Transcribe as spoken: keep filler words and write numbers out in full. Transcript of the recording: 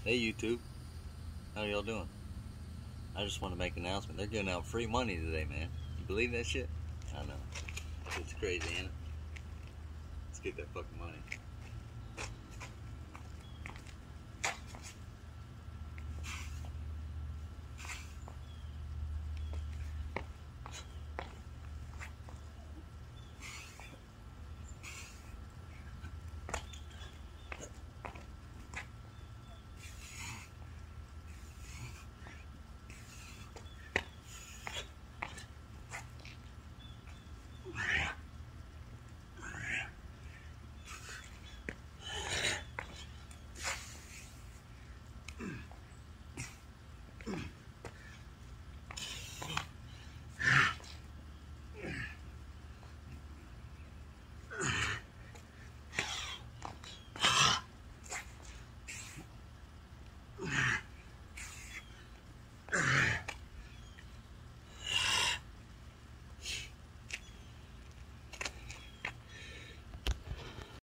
Hey YouTube, how y'all doing? I just want to make an announcement. They're giving out free money today, man. You believe that shit? I know. It's crazy, ain't it? Let's get that fucking money.